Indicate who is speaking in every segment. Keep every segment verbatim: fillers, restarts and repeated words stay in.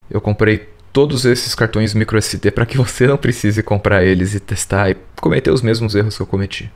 Speaker 1: Eu comprei todos esses cartões microSD para que você não precise comprar eles e testar e cometer os mesmos erros que eu cometi.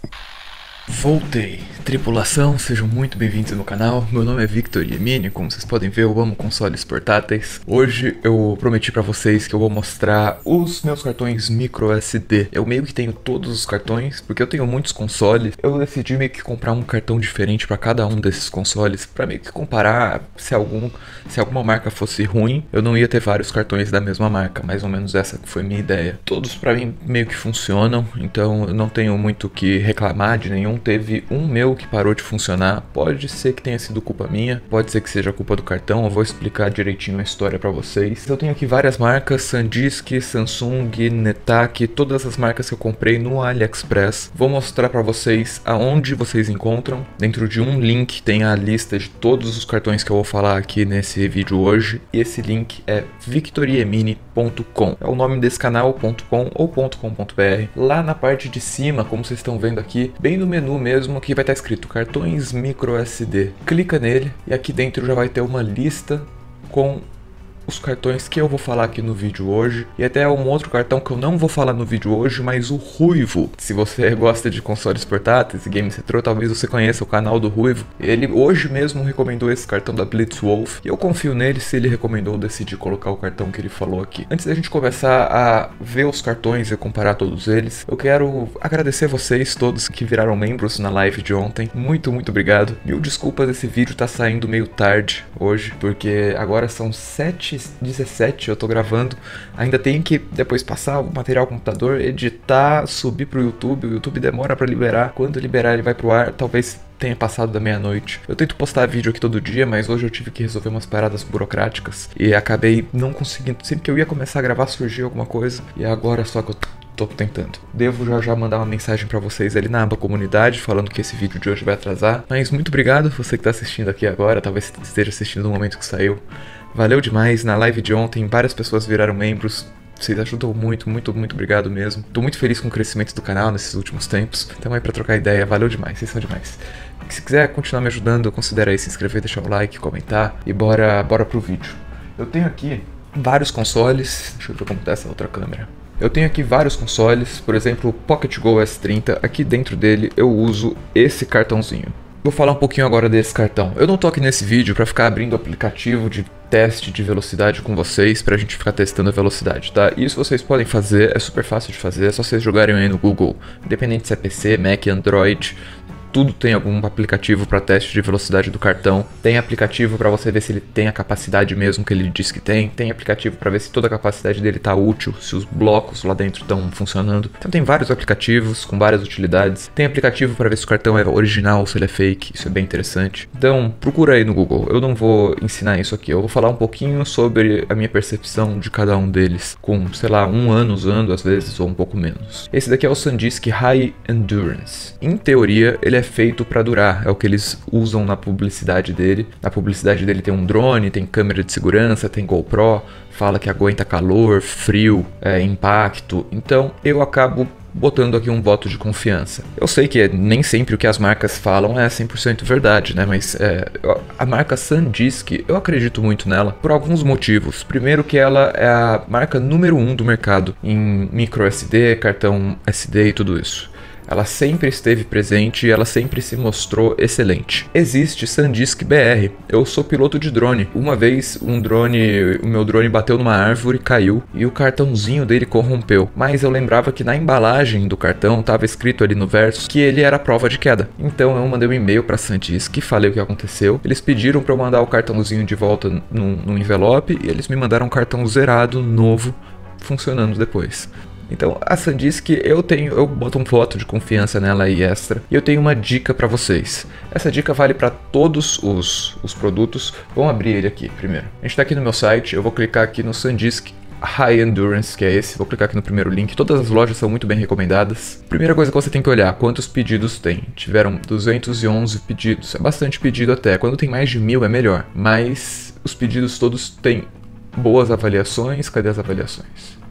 Speaker 1: Voltei! Tripulação, sejam muito bem-vindos ao meu canal. Meu nome é Victor Yemini, como vocês podem ver eu amo consoles portáteis. Hoje eu prometi pra vocês que eu vou mostrar os meus cartões microSD. Eu meio que tenho todos os cartões, porque eu tenho muitos consoles. Eu decidi meio que comprar um cartão diferente pra cada um desses consoles, pra meio que comparar se, algum, se alguma marca fosse ruim, eu não ia ter vários cartões da mesma marca. Mais ou menos essa que foi a minha ideia. Todos pra mim meio que funcionam, então eu não tenho muito o que reclamar de nenhum. Teve um meu que parou de funcionar, pode ser que tenha sido culpa minha, pode ser que seja culpa do cartão, eu vou explicar direitinho a história pra vocês. Eu tenho aqui várias marcas, SanDisk, Samsung, Netak, todas as marcas que eu comprei no AliExpress. Vou mostrar pra vocês aonde vocês encontram. Dentro de um link tem a lista de todos os cartões que eu vou falar aqui nesse vídeo hoje, e esse link é victor yemini ponto com. É o nome desse canal, .com ou .com.br. Lá na parte de cima, como vocês estão vendo aqui, bem no menu mesmo, que vai estar escrito cartões microSD. Clica nele e aqui dentro já vai ter uma lista com os cartões que eu vou falar aqui no vídeo hoje, e até um outro cartão que eu não vou falar no vídeo hoje, mas o Ruivo. Se você gosta de consoles portáteis e games retrô, talvez você conheça o canal do Ruivo. Ele hoje mesmo recomendou esse cartão da Blitzwolf, e eu confio nele. Se ele recomendou, eu decidi colocar o cartão que ele falou aqui. Antes da gente começar a ver os cartões e comparar todos eles, eu quero agradecer vocês todos que viraram membros na live de ontem. Muito, muito obrigado. Mil desculpas, esse vídeo tá saindo meio tarde hoje, porque agora são sete e dezessete, eu tô gravando, ainda tenho que depois passar o material ao computador, editar, subir pro YouTube, o YouTube demora pra liberar, quando liberar ele vai pro ar, talvez tenha passado da meia-noite. Eu tento postar vídeo aqui todo dia, mas hoje eu tive que resolver umas paradas burocráticas e acabei não conseguindo, sempre que eu ia começar a gravar surgiu alguma coisa, e agora só que eu tô tentando. Devo já já mandar uma mensagem pra vocês ali na aba comunidade, falando que esse vídeo de hoje vai atrasar, mas muito obrigado você que tá assistindo aqui agora, talvez esteja assistindo no momento que saiu. Valeu demais, na live de ontem várias pessoas viraram membros, vocês ajudam muito, muito, muito obrigado mesmo. Tô muito feliz com o crescimento do canal nesses últimos tempos, então aí pra trocar ideia, valeu demais, vocês são demais. Se quiser continuar me ajudando, considere aí se inscrever, deixar o like, comentar e bora, bora pro vídeo. Eu tenho aqui vários consoles, deixa eu ver como tá essa outra câmera. Eu tenho aqui vários consoles, por exemplo o Pocket Go S trinta, aqui dentro dele eu uso esse cartãozinho. Vou falar um pouquinho agora desse cartão. Eu não tô aqui nesse vídeo pra ficar abrindo aplicativo de teste de velocidade com vocês, pra gente ficar testando a velocidade, tá? Isso vocês podem fazer, é super fácil de fazer, é só vocês jogarem aí no Google, independente se é P C, Mac, Android, tudo tem algum aplicativo para teste de velocidade do cartão. Tem aplicativo para você ver se ele tem a capacidade mesmo que ele diz que tem. Tem aplicativo para ver se toda a capacidade dele está útil, se os blocos lá dentro estão funcionando. Então tem vários aplicativos com várias utilidades. Tem aplicativo para ver se o cartão é original ou se ele é fake. Isso é bem interessante. Então procura aí no Google. Eu não vou ensinar isso aqui. Eu vou falar um pouquinho sobre a minha percepção de cada um deles, com, sei lá, um ano usando às vezes ou um pouco menos. Esse daqui é o SanDisk High Endurance. Em teoria ele é feito para durar, é o que eles usam na publicidade dele. Na publicidade dele tem um drone, tem câmera de segurança, tem GoPro, fala que aguenta calor, frio, é, impacto. Então eu acabo botando aqui um voto de confiança. Eu sei que nem sempre o que as marcas falam é cem por cento verdade, né? Mas é, a marca SanDisk, eu acredito muito nela por alguns motivos. Primeiro que ela é a marca número um do mercado em microSD, cartão S D e tudo isso. Ela sempre esteve presente e ela sempre se mostrou excelente. Existe SanDisk B R. Eu sou piloto de drone. Uma vez um drone, o meu drone bateu numa árvore, caiu e o cartãozinho dele corrompeu. Mas eu lembrava que na embalagem do cartão estava escrito ali no verso que ele era prova de queda. Então eu mandei um e-mail para SanDisk, falei o que aconteceu. Eles pediram para eu mandar o cartãozinho de volta num, num envelope e eles me mandaram um cartão zerado, novo, funcionando depois. Então a SanDisk eu tenho, eu boto um voto de confiança nela aí extra. E eu tenho uma dica para vocês. Essa dica vale para todos os, os produtos. Vamos abrir ele aqui primeiro. A gente está aqui no meu site, eu vou clicar aqui no SanDisk High Endurance, que é esse. Vou clicar aqui no primeiro link. Todas as lojas são muito bem recomendadas. Primeira coisa que você tem que olhar, quantos pedidos tem. Tiveram duzentos e onze pedidos. É bastante pedido até. Quando tem mais de mil é melhor. Mas os pedidos todos têm boas avaliações. Cadê as avaliações?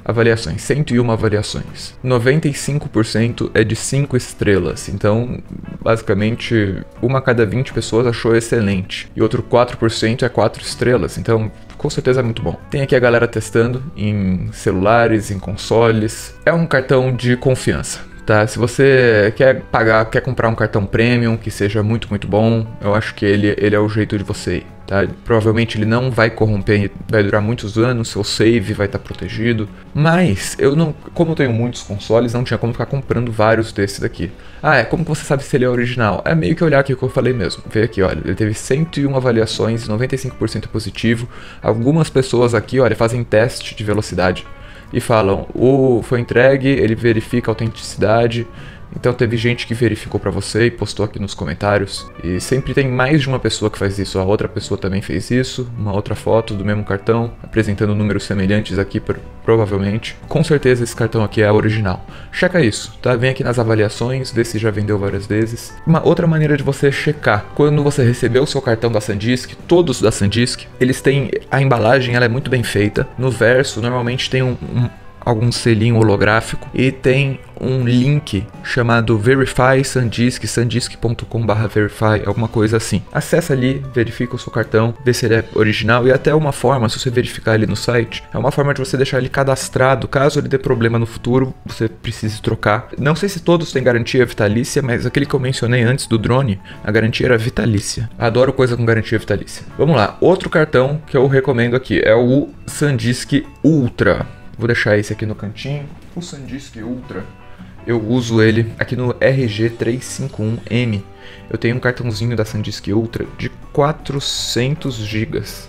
Speaker 1: avaliações, cento e uma avaliações. noventa e cinco por cento é de cinco estrelas, então basicamente uma a cada vinte pessoas achou excelente. E outro quatro por cento é quatro estrelas, então com certeza é muito bom. Tem aqui a galera testando em celulares, em consoles. É um cartão de confiança, tá? Se você quer pagar, quer comprar um cartão premium que seja muito, muito bom, eu acho que ele, ele é o jeito de você ir, tá? Provavelmente ele não vai corromper, vai durar muitos anos, seu save vai estar protegido. Mas, eu não, como eu tenho muitos consoles, não tinha como ficar comprando vários desses daqui. Ah, é, como que você sabe se ele é original? É meio que olhar aqui o que eu falei mesmo. Vê aqui, olha, ele teve cento e uma avaliações, noventa e cinco por cento positivo. Algumas pessoas aqui, olha, fazem teste de velocidade e falam, o foi entregue, ele verifica a autenticidade. Então teve gente que verificou pra você e postou aqui nos comentários. E sempre tem mais de uma pessoa que faz isso. A outra pessoa também fez isso. Uma outra foto do mesmo cartão, apresentando números semelhantes aqui, provavelmente. Com certeza esse cartão aqui é original. Checa isso, tá? Vem aqui nas avaliações, vê se já vendeu várias vezes. Uma outra maneira de você checar. Quando você recebeu o seu cartão da SanDisk, todos da SanDisk, eles têm... A embalagem, ela é muito bem feita. No verso, normalmente tem um... um algum selinho holográfico e tem um link chamado Verify SanDisk, sandisk ponto com barra verify, alguma coisa assim. Acessa ali, verifica o seu cartão, vê se ele é original e até uma forma, se você verificar ali no site, é uma forma de você deixar ele cadastrado, caso ele dê problema no futuro, você precise trocar. Não sei se todos têm garantia vitalícia, mas aquele que eu mencionei antes do drone, a garantia era vitalícia. Adoro coisa com garantia vitalícia. Vamos lá, outro cartão que eu recomendo aqui é o SanDisk Ultra. Vou deixar esse aqui no cantinho. O SanDisk Ultra, eu uso ele aqui no R G trezentos e cinquenta e um M. Eu tenho um cartãozinho da SanDisk Ultra de quatrocentos gigas,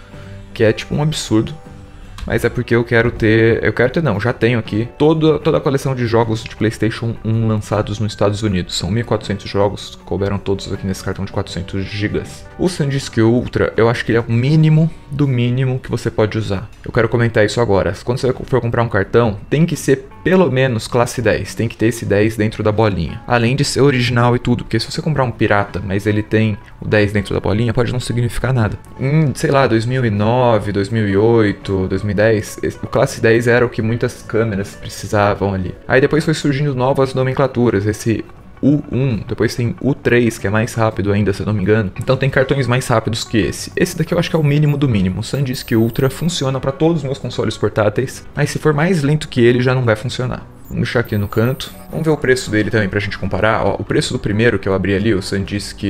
Speaker 1: que é tipo um absurdo. Mas é porque eu quero ter, eu quero ter não, já tenho aqui toda, toda a coleção de jogos de PlayStation um lançados nos Estados Unidos. São mil e quatrocentos jogos, couberam todos aqui nesse cartão de quatrocentos gigas. O SanDisk Ultra, eu acho que ele é o mínimo do mínimo que você pode usar. Eu quero comentar isso agora. Quando você for comprar um cartão, tem que ser pelo menos classe dez, tem que ter esse dez dentro da bolinha. Além de ser original e tudo, porque se você comprar um pirata, mas ele tem o dez dentro da bolinha, pode não significar nada. Em, sei lá, dois mil e nove, dois mil e oito, dois mil e dez, o classe dez era o que muitas câmeras precisavam ali. Aí depois foi surgindo novas nomenclaturas, esse U um, depois tem U três, que é mais rápido ainda, se eu não me engano. Então tem cartões mais rápidos que esse. Esse daqui eu acho que é o mínimo do mínimo. O SanDisk Ultra funciona para todos os meus consoles portáteis, mas se for mais lento que ele, já não vai funcionar. Vamos deixar aqui no canto. Vamos ver o preço dele também pra gente comparar. Ó, o preço do primeiro que eu abri ali, o SanDisk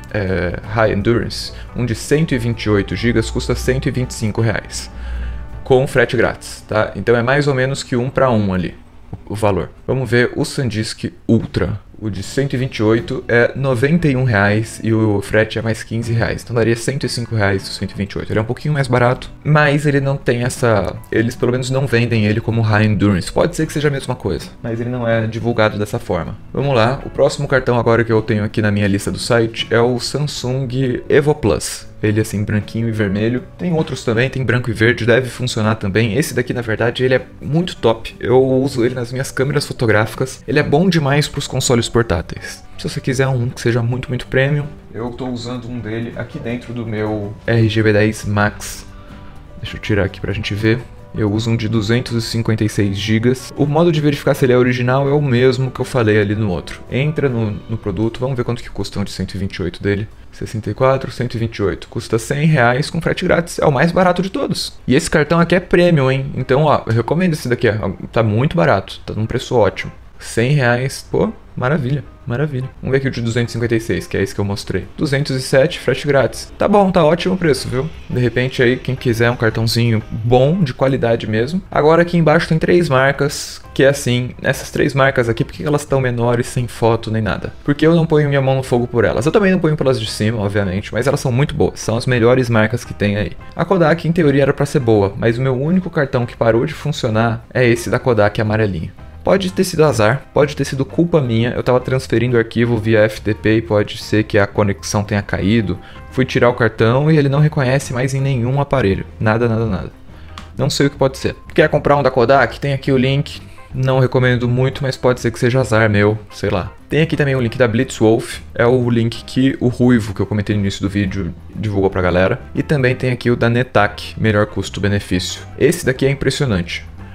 Speaker 1: é, High Endurance, um de cento e vinte e oito gigas, custa cento e vinte e cinco reais. Com frete grátis, tá? Então é mais ou menos que um para um ali, o, o valor. Vamos ver o SanDisk Ultra. O de cento e vinte e oito é noventa e um reais e o frete é mais quinze reais. Então daria cento e cinco reais o cento e vinte e oito. Ele é um pouquinho mais barato, mas ele não tem essa... Eles pelo menos não vendem ele como High Endurance. Pode ser que seja a mesma coisa, mas ele não é divulgado dessa forma. Vamos lá, o próximo cartão agora que eu tenho aqui na minha lista do site é o Samsung Evo Plus. Ele assim, branquinho e vermelho. Tem outros também, tem branco e verde, deve funcionar também. Esse daqui, na verdade, ele é muito top. Eu uso ele nas minhas câmeras fotográficas. Ele é bom demais para os consoles portáteis. Se você quiser um que seja muito, muito premium, eu estou usando um dele aqui dentro do meu R G B dez Max. Deixa eu tirar aqui pra gente ver. Eu uso um de duzentos e cinquenta e seis gigas. O modo de verificar se ele é original é o mesmo que eu falei ali no outro. Entra no, no produto, vamos ver quanto que custa um de cento e vinte e oito dele. sessenta e quatro, cento e vinte e oito. Custa cem reais com frete grátis. É o mais barato de todos. E esse cartão aqui é premium, hein? Então, ó, eu recomendo esse daqui. Ó. Tá muito barato. Tá num preço ótimo. cem reais. Pô, maravilha. Maravilha. Vamos ver aqui o de duzentos e cinquenta e seis, que é esse que eu mostrei. duzentos e sete, frete grátis. Tá bom, tá ótimo o preço, viu? De repente aí, quem quiser um cartãozinho bom, de qualidade mesmo. Agora aqui embaixo tem três marcas, que é assim, essas três marcas aqui, por que elas estão menores, sem foto nem nada? Porque eu não ponho minha mão no fogo por elas. Eu também não ponho pelas de cima, obviamente, mas elas são muito boas. São as melhores marcas que tem aí. A Kodak, em teoria, era pra ser boa, mas o meu único cartão que parou de funcionar é esse da Kodak amarelinho. Pode ter sido azar, pode ter sido culpa minha, eu tava transferindo o arquivo via F T P e pode ser que a conexão tenha caído. Fui tirar o cartão e ele não reconhece mais em nenhum aparelho. Nada, nada, nada. Não sei o que pode ser. Quer comprar um da Kodak? Tem aqui o link. Não recomendo muito, mas pode ser que seja azar meu, sei lá. Tem aqui também o link da Blitzwolf, é o link que o Ruivo, que eu comentei no início do vídeo, divulgou pra galera. E também tem aqui o da Netak, melhor custo-benefício. Esse daqui é impressionante.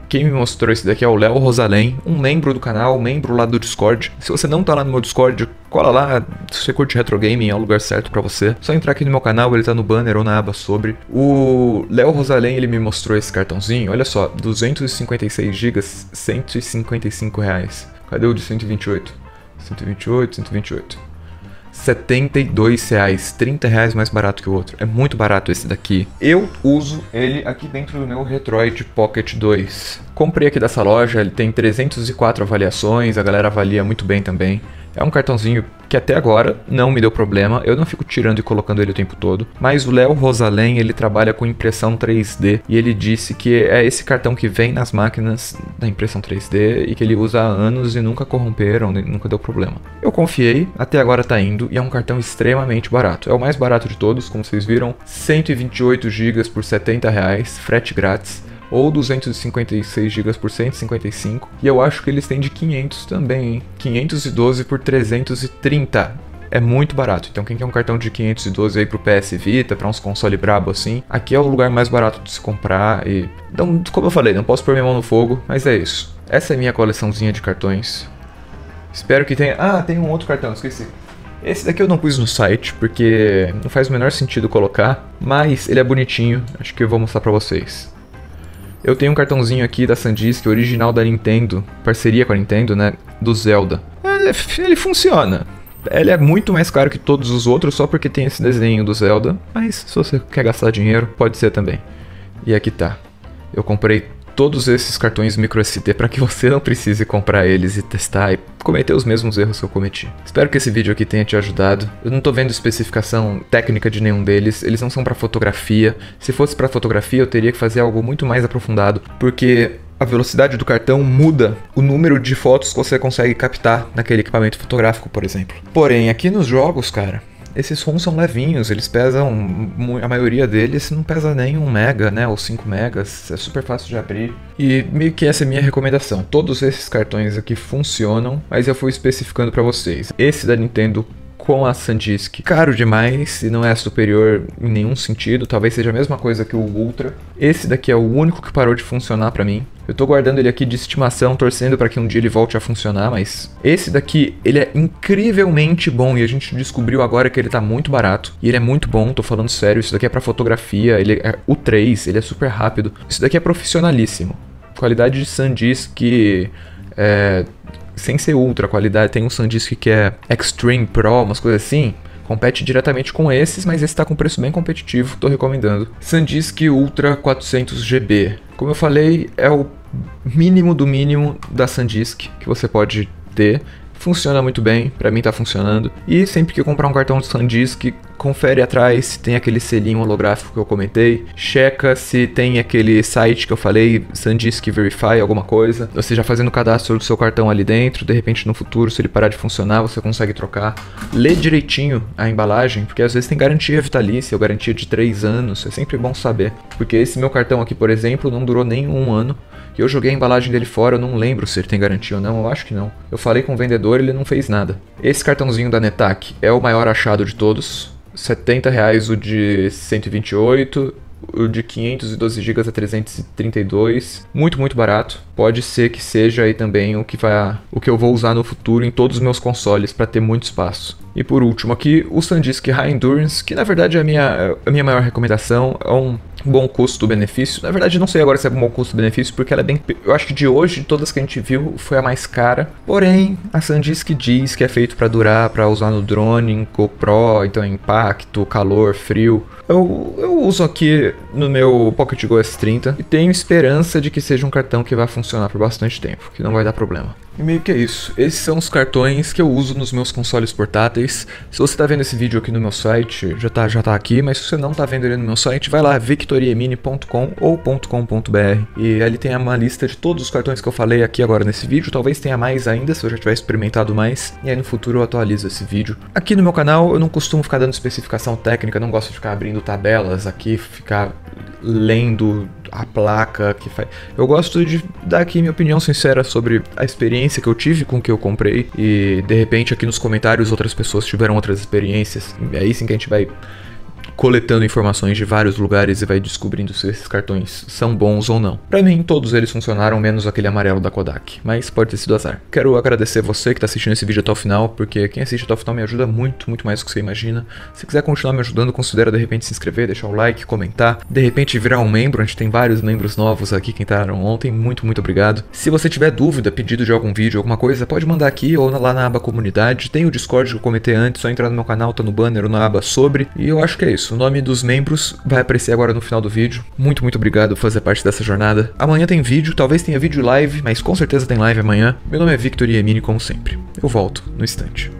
Speaker 1: Quem me mostrou esse daqui é o Léo Rosalém, um membro do canal, um membro lá do Discord. Se você não tá lá no meu Discord, cola lá, se você curte retro gaming, é o lugar certo pra você. Só entrar aqui no meu canal, ele tá no banner ou na aba sobre. O Léo Rosalém, ele me mostrou esse cartãozinho, olha só, duzentos e cinquenta e seis gigas, cento e cinquenta e cinco reais. Cadê o de cento e vinte e oito? cento e vinte e oito, cento e vinte e oito. setenta e dois reais, trinta reais mais barato que o outro. É muito barato esse daqui. Eu uso ele aqui dentro do meu Retroid Pocket dois. Comprei aqui dessa loja, ele tem trezentas e quatro avaliações, a galera avalia muito bem também. É um cartãozinho que até agora não me deu problema, eu não fico tirando e colocando ele o tempo todo. Mas o Léo Rosalém, ele trabalha com impressão três D e ele disse que é esse cartão que vem nas máquinas da impressão três D e que ele usa há anos e nunca corromperam, nunca deu problema. Eu confiei, até agora tá indo e é um cartão extremamente barato. É o mais barato de todos, como vocês viram, cento e vinte e oito gigas por setenta reais, frete grátis. Ou duzentos e cinquenta e seis gigas por cento e cinquenta e cinco. E eu acho que eles têm de quinhentos também, hein? quinhentos e doze por trezentos e trinta. É muito barato. Então quem quer um cartão de quinhentos e doze aí pro P S Vita, pra uns console brabo assim, aqui é o lugar mais barato de se comprar e... Então, como eu falei, não posso pôr minha mão no fogo, mas é isso. Essa é a minha coleçãozinha de cartões. Espero que tenha... Ah, tem um outro cartão, esqueci. Esse daqui eu não pus no site, porque não faz o menor sentido colocar, mas ele é bonitinho, acho que eu vou mostrar pra vocês. Eu tenho um cartãozinho aqui da SanDisk, original da Nintendo, parceria com a Nintendo, né, do Zelda. Ele funciona. Ele é muito mais caro que todos os outros só porque tem esse desenho do Zelda, mas se você quer gastar dinheiro, pode ser também. E aqui tá. Eu comprei todos esses cartões micro S D para que você não precise comprar eles e testar e cometer os mesmos erros que eu cometi. Espero que esse vídeo aqui tenha te ajudado. Eu não tô vendo especificação técnica de nenhum deles, eles não são para fotografia. Se fosse para fotografia eu teria que fazer algo muito mais aprofundado, porque a velocidade do cartão muda o número de fotos que você consegue captar naquele equipamento fotográfico, por exemplo. Porém, aqui nos jogos, cara, esses ROMs são levinhos, eles pesam, a maioria deles não pesa nem um mega, né, ou cinco megas, é super fácil de abrir. E meio que essa é a minha recomendação, todos esses cartões aqui funcionam, mas eu fui especificando pra vocês. Esse da Nintendo com a SanDisk, caro demais e não é superior em nenhum sentido, talvez seja a mesma coisa que o Ultra. Esse daqui é o único que parou de funcionar pra mim. Eu tô guardando ele aqui de estimação, torcendo para que um dia ele volte a funcionar, mas esse daqui, ele é incrivelmente bom e a gente descobriu agora que ele tá muito barato. E ele é muito bom, tô falando sério, isso daqui é pra fotografia, ele é o três, ele é super rápido. Isso daqui é profissionalíssimo. Qualidade de SanDisk, é, sem ser ultra, qualidade, tem um SanDisk que é Extreme Pro, umas coisas assim. Compete diretamente com esses, mas esse tá com preço bem competitivo, tô recomendando. SanDisk Ultra quatrocentos gigabytes. Como eu falei, é o mínimo do mínimo da SanDisk que você pode ter. Funciona muito bem, pra mim tá funcionando. E sempre que eu comprar um cartão de SanDisk, confere atrás se tem aquele selinho holográfico que eu comentei. Checa se tem aquele site que eu falei, SanDisk Verify, alguma coisa. Você já fazendo o cadastro do seu cartão ali dentro, de repente no futuro, se ele parar de funcionar, você consegue trocar. Lê direitinho a embalagem, porque às vezes tem garantia vitalícia ou garantia de três anos, é sempre bom saber. Porque esse meu cartão aqui, por exemplo, não durou nem um ano. E eu joguei a embalagem dele fora, eu não lembro se ele tem garantia ou não, eu acho que não. Eu falei com o vendedor, ele não fez nada. Esse cartãozinho da Netac é o maior achado de todos. setenta reais o de cento e vinte e oito, o de quinhentos e doze gigas a trezentos e trinta e dois. Muito, muito barato. Pode ser que seja aí também o que, vai, o que eu vou usar no futuro em todos os meus consoles para ter muito espaço. E por último aqui, o SanDisk High Endurance, que na verdade é a minha, a minha maior recomendação, é um bom custo-benefício. Na verdade não sei agora se é um bom custo-benefício, porque ela é bem... Eu acho que de hoje, todas que a gente viu, foi a mais cara. Porém, a SanDisk diz que é feito para durar, para usar no drone, em GoPro, então impacto, calor, frio. Eu, eu uso aqui no meu Pocket Go S trinta e tenho esperança de que seja um cartão que vai funcionar por bastante tempo, que não vai dar problema. E meio que é isso. Esses são os cartões que eu uso nos meus consoles portáteis. Se você tá vendo esse vídeo aqui no meu site, já tá, já tá aqui, mas se você não tá vendo ele no meu site, vai lá, victoriemini ponto com ou .com.br, e ali tem uma lista de todos os cartões que eu falei aqui agora nesse vídeo. Talvez tenha mais ainda, se eu já tiver experimentado mais, e aí no futuro eu atualizo esse vídeo. Aqui no meu canal eu não costumo ficar dando especificação técnica, não gosto de ficar abrindo tabelas aqui, ficar lendo a placa que faz. Eu gosto de dar aqui minha opinião sincera sobre a experiência que eu tive com o que eu comprei, e de repente aqui nos comentários outras pessoas tiveram outras experiências, e é aí sim que a gente vai coletando informações de vários lugares e vai descobrindo se esses cartões são bons ou não. Pra mim, todos eles funcionaram, menos aquele amarelo da Kodak, mas pode ter sido azar. Quero agradecer você que tá assistindo esse vídeo até o final, porque quem assiste até o final me ajuda muito, muito mais do que você imagina. Se quiser continuar me ajudando, considera de repente se inscrever, deixar o like, comentar, de repente virar um membro. A gente tem vários membros novos aqui que entraram ontem, muito, muito obrigado. Se você tiver dúvida, pedido de algum vídeo, alguma coisa, pode mandar aqui ou lá na aba comunidade. Tem o Discord que eu comentei antes, só entrar no meu canal, tá no banner ou na aba sobre. E eu acho que é isso, o nome dos membros vai aparecer agora no final do vídeo. Muito, muito obrigado por fazer parte dessa jornada. Amanhã tem vídeo, talvez tenha vídeo live, mas com certeza tem live amanhã. Meu nome é Victor Iemini, como sempre. Eu volto no instante.